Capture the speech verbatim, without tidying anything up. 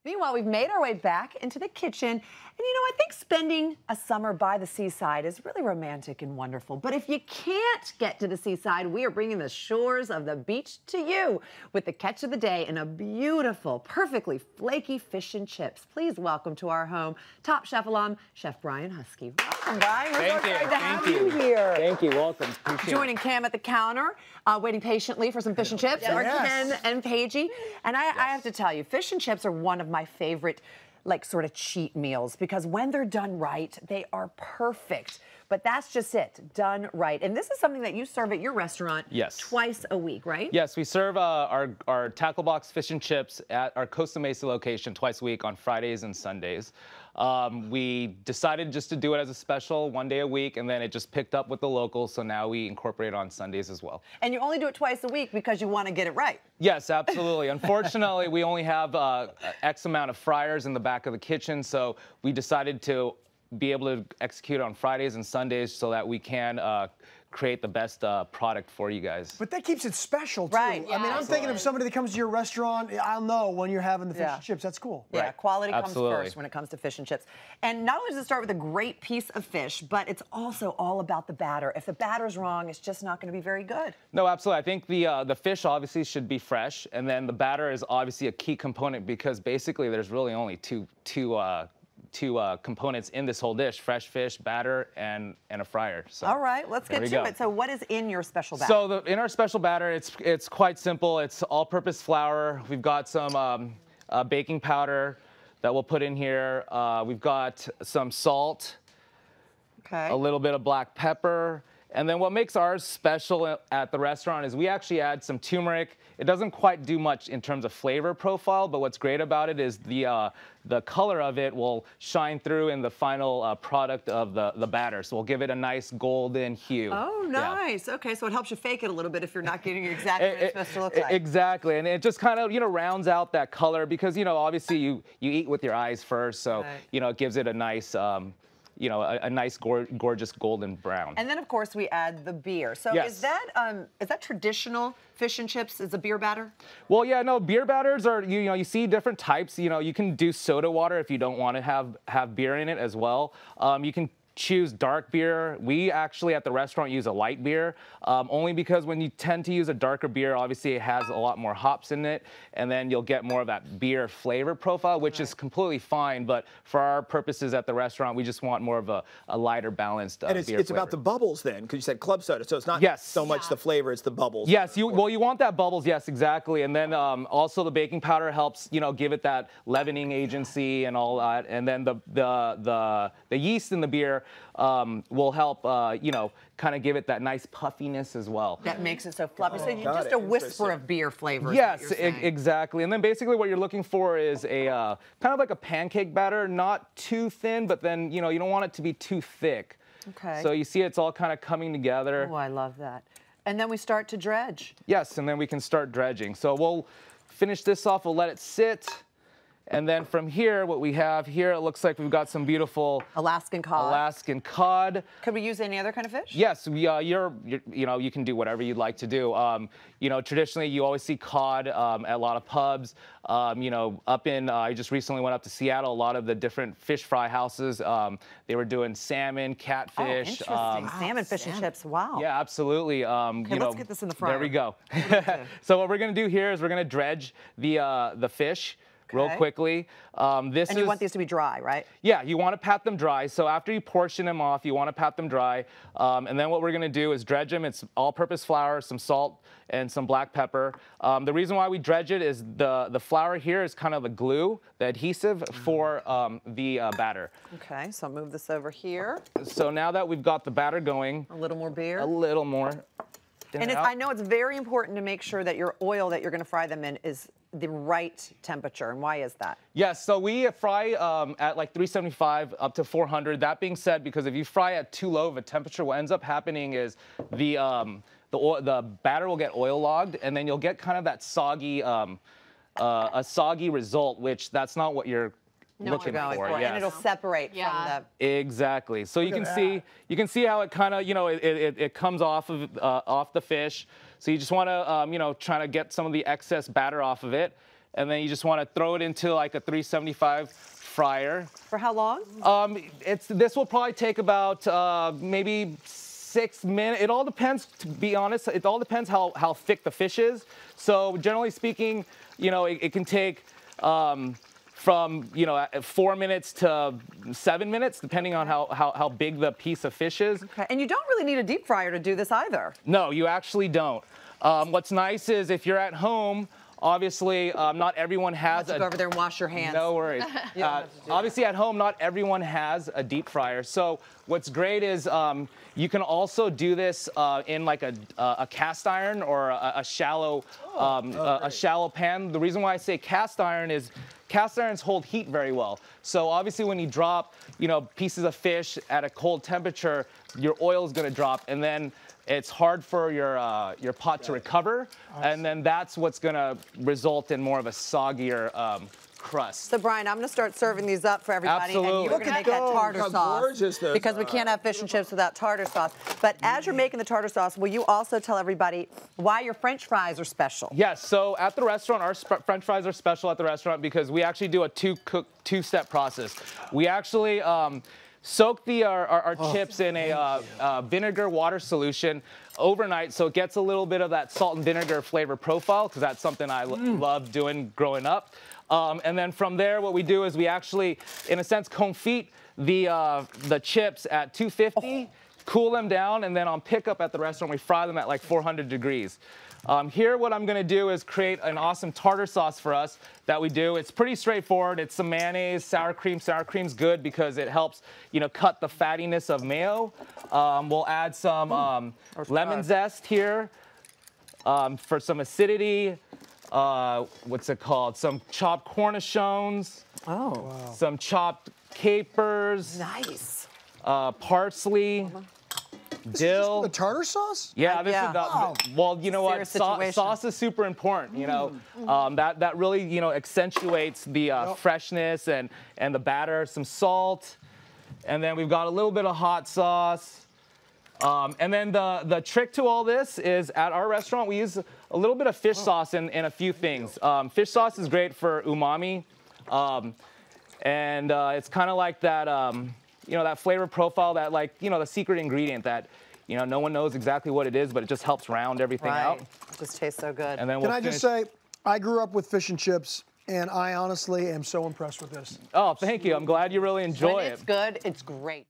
Meanwhile, we've made our way back into the kitchen. And you know, I think spending a summer by the seaside is really romantic and wonderful. But if you can't get to the seaside, we are bringing the shores of the beach to you with the catch of the day and a beautiful, perfectly flaky fish and chips. Please welcome to our home, Top Chef alum, Chef Brian Huskey. Welcome, Brian. We're Thank so you. excited to Thank have you you here. Thank you. Welcome. Appreciate Joining Cam at the counter, uh, waiting patiently for some fish and chips, Yes. are Yes. Ken and Paigey. And I, I have to tell you, fish and chips are one of my favorite, like, sort of cheat meals, because when they're done right, they are perfect. But that's just it, done right. And this is something that you serve at your restaurant Yes. twice a week, right? Yes, we serve uh, our, our tackle box fish and chips at our Costa Mesa location twice a week on Fridays and Sundays. Um, we decided just to do it as a special one day a week, and then it just picked up with the locals, so now we incorporate it on Sundays as well. And you only do it twice a week because you want to get it right. Yes, absolutely. Unfortunately, we only have uh, X amount of fryers in the back of the kitchen, so we decided to be able to execute on Fridays and Sundays so that we can uh, create the best uh, product for you guys. But that keeps it special, too. Right. I mean, Yeah, I'm thinking of somebody that comes to your restaurant, I'll know when you're having the fish Yeah. and chips. That's cool. Yeah, Right. quality Absolutely. comes first when it comes to fish and chips. And not only does it start with a great piece of fish, but it's also all about the batter. If the batter's wrong, it's just not going to be very good. No, absolutely. I think the uh, the fish obviously should be fresh, and then the batter is obviously a key component because basically there's really only two two uh, two uh, components in this whole dish: fresh fish, batter, and and a fryer. So, All right, let's there get we to go. it. So what is in your special batter? So the, in our special batter, it's it's quite simple. It's all-purpose flour. We've got some um, uh, baking powder that we'll put in here. Uh, we've got some salt, okay. a little bit of black pepper. And then what makes ours special at the restaurant is we actually add some turmeric. It doesn't quite do much in terms of flavor profile, but what's great about it is the uh, the color of it will shine through in the final uh, product of the, the batter. So we'll give it a nice golden hue. Oh, Yeah. nice. Okay, so it helps you fake it a little bit if you're not getting exactly what it's supposed to look like. Exactly, and it just kind of, you know, rounds out that color because, you know, obviously you, you eat with your eyes first, so, Right. you know, it gives it a nice, um, you know, a, a nice, gor gorgeous golden brown. And then, of course, we add the beer. So Yes. is that um, is that traditional fish and chips? Is a beer batter? Well, yeah, no, beer batters are, you, you know, you see different types. You know, you can do soda water if you don't want to have, have beer in it as well. Um, you can choose dark beer. We actually at the restaurant use a light beer, um, only because when you tend to use a darker beer, obviously it has a lot more hops in it, and then you'll get more of that beer flavor profile, which is completely fine, but for our purposes at the restaurant, we just want more of a, a lighter, balanced uh, And it's, beer it's flavor. about the bubbles then, because you said club soda, so it's not Yes. so much the flavor, it's the bubbles. Yes, you, well, you want that bubbles, yes, exactly. And then um, also the baking powder helps, you know, give it that leavening agency and all that. And then the the the, the yeast in the beer um, will help, uh, you know, kind of give it that nice puffiness as well. That makes it so fluffy. so you got just it. a whisper Interesting. of beer flavor. Yes, is what e- you're saying. exactly. And then basically what you're looking for is a uh, kind of like a pancake batter, not too thin, but then, you know, you don't want it to be too thick. Okay. So you see it's all kind of coming together. Oh, I love that. And then we start to dredge. Yes, and then we can start dredging. So we'll finish this off, we'll let it sit. And then from here, what we have here, it looks like we've got some beautiful Alaskan cod. Alaskan cod. Could we use any other kind of fish? Yes, we, uh, you're, you're, you know, you can do whatever you'd like to do. Um, you know, traditionally, you always see cod um, at a lot of pubs. Um, you know, up in, uh, I just recently went up to Seattle, a lot of the different fish fry houses, um, they were doing salmon, Oh, catfish. interesting. um, Salmon, fish, and chips. Wow. Yeah, absolutely. Um, Okay, you let's know, get this in the There we fryer. go. So what we're gonna do here is we're gonna dredge the uh, the fish real Okay. quickly. Um, this And is, you want these to be dry, right? yeah, you want to pat them dry. So after you portion them off, you want to pat them dry. Um, and then what we're going to do is dredge them. It's all-purpose flour, some salt, and some black pepper. Um, the reason why we dredge it is the, the flour here is kind of the glue, the adhesive for um, the uh, batter. Okay, so I'll move this over here. So now that we've got the batter going, A little more beer. a little more. And it's, I know it's very important to make sure that your oil that you're going to fry them in is the right temperature. And why is that? Yes, so we fry um, at like three seventy-five up to four hundred. That being said, because if you fry at too low of a temperature, what ends up happening is the um, the, oil, the batter will get oil logged, and then you'll get kind of that soggy, um, uh, a soggy result, which that's not what you're No, looking going for. for. Yes. And it'll separate Yeah. from the... Exactly. So you Look can at see that. you can see how it kind of, you know, it, it, it comes off of uh, off the fish. So you just want to um, you know, try to get some of the excess batter off of it. and then you just want to throw it into like a three seventy-five fryer. For how long? Um, it's this will probably take about uh, maybe six minutes. It all depends, to be honest. It all depends how how thick the fish is. So generally speaking, you know, it, it can take um, from you know four minutes to seven minutes, depending on how, how how big the piece of fish is. Okay. And you don't really need a deep fryer to do this either. No, you actually don't. Um, what's nice is if you're at home, obviously um, not everyone has Let's a. go over there and wash your hands. No worries. uh, obviously at home, not everyone has a deep fryer. So what's great is um, you can also do this uh, in like a, uh, a cast iron or a, a shallow um, oh, a, a shallow pan. The reason why I say cast iron is cast irons hold heat very well. So obviously when you drop you know pieces of fish at a cold temperature, your oil is going to drop, and then it's hard for your uh, your pot to recover, and then that's what's going to result in more of a soggier um, crust. So Brian, I'm going to start serving these up for everybody, Absolutely. and you're Look going to at make that those, tartar how sauce gorgeous those because we are. can't have fish and chips without tartar sauce. But as you're making the tartar sauce, will you also tell everybody why your French fries are special? Yes. So at the restaurant, our sp- French fries are special at the restaurant because we actually do a two-cook, two-step process. We actually um, soak the our, our, our oh, chips in a uh, uh, vinegar water solution overnight, so it gets a little bit of that salt and vinegar flavor profile, because that's something I mm. loved doing growing up. Um, and then from there, what we do is we actually, in a sense, confit the uh, the chips at two fifty, oh. cool them down, and then on pickup at the restaurant, we fry them at like four hundred degrees. Um, here, what I'm going to do is create an awesome tartar sauce for us that we do. It's pretty straightforward. It's some mayonnaise, sour cream. Sour cream's good because it helps, you know, cut the fattiness of mayo. Um, we'll add some um, lemon zest here um, for some acidity. Uh, what's it called? Some chopped cornichons. Oh. Wow. Some chopped capers. Nice. Uh, parsley. This dill. Is just for the tartar sauce? Yeah, this yeah. is the, Oh. well, you know Serious what? Sau- situation. sauce is super important. You know, um, that that really you know accentuates the uh, Yep. freshness and and the batter. Some salt, and then we've got a little bit of hot sauce. Um, and then the the trick to all this is at our restaurant we use a little bit of fish sauce in, in a few things. Um, fish sauce is great for umami, um, and uh, it's kind of like that. Um, you know, that flavor profile, that like, you know, the secret ingredient that, you know, no one knows exactly what it is, but it just helps round everything Right. out. It just tastes so good. And then Can we'll I just finish- say, I grew up with fish and chips, and I honestly am so impressed with this. Oh, thank you. I'm glad you really enjoy when it. it's good, it's great.